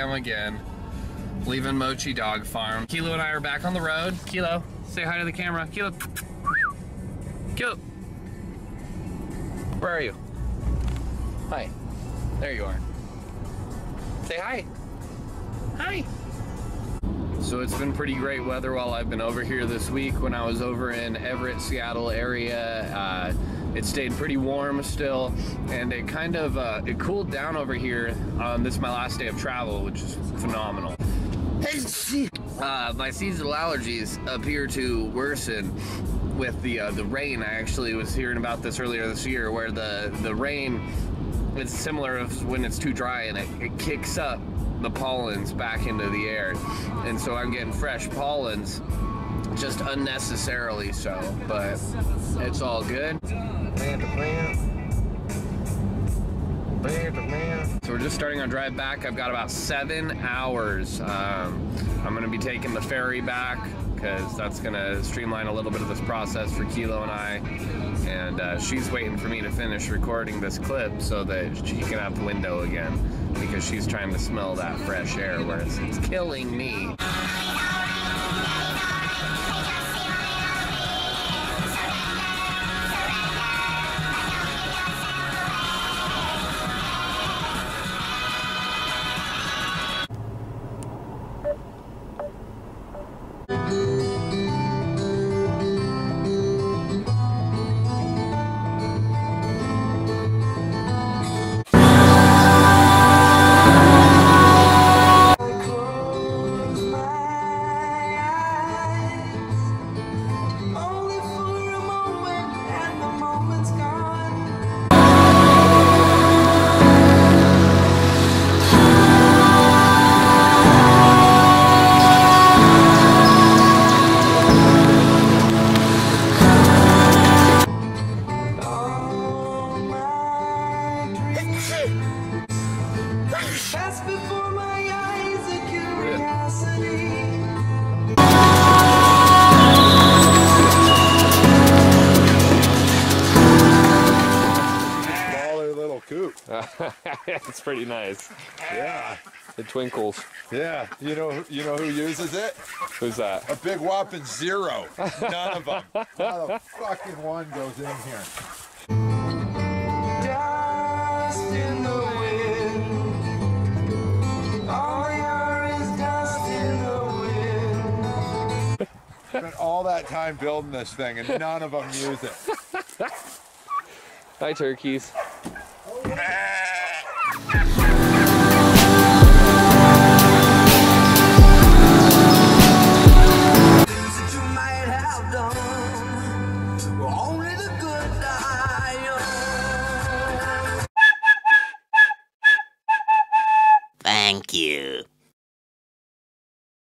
now again, leaving Mochi Dog Farm. Kilo and I are back on the road. Kilo, say hi to the camera. Kilo. Kilo. Where are you? Hi. There you are. Say hi. Hi. So it's been pretty great weather while I've been over here this week. When I was over in Everett, Seattle area, it stayed pretty warm still, and it kind of it cooled down over here on this my last day of travel, which is phenomenal. My seasonal allergies appear to worsen with the rain. I actually was hearing about this earlier this year, where the rain is similar of when it's too dry, and it kicks up the pollens back into the air, and so I'm getting fresh pollens just unnecessarily so, but it's all good. So we're just starting our drive back. I've got about 7 hours. I'm gonna be taking the ferry back because that's gonna streamline a little bit of this process for Kilo and I. And she's waiting for me to finish recording this clip so that she can have the window again, because she's trying to smell that fresh air, whereas it's killing me. It's pretty nice. Yeah. It twinkles. Yeah. You know who uses it? Who's that? A big whopping 0. None of them. Not a fucking one goes in here. Dust in the wind. All you are is dust in the wind. Spent all that time building this thing and none of them use it. Hi, turkeys. Thank you.